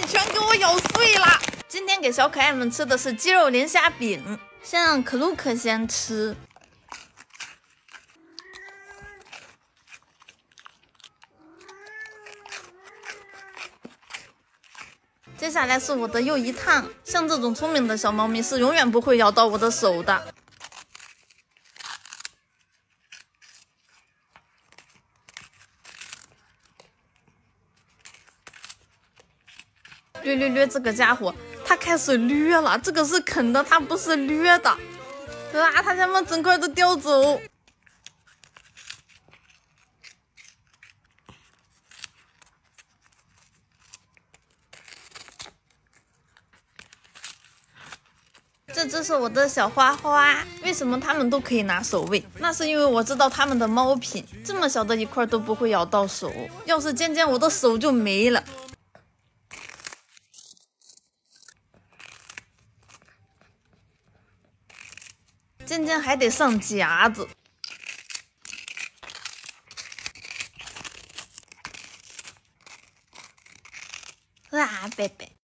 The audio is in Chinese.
全给我咬碎了。今天给小可爱们吃的是鸡肉磷虾饼，先让可露可先吃。接下来是我的又一趟，像这种聪明的小猫咪是永远不会咬到我的手的。略，这个家伙，他开始掠了，这个是啃的，他不是掠的。啊，他想把整块都叼走。这只是我的小花花，为什么它们都可以拿手喂？那是因为我知道它们的猫品，这么小的一块都不会咬到手。要是尖尖，我的手就没了。尖尖还得上夹子。啊，贝贝。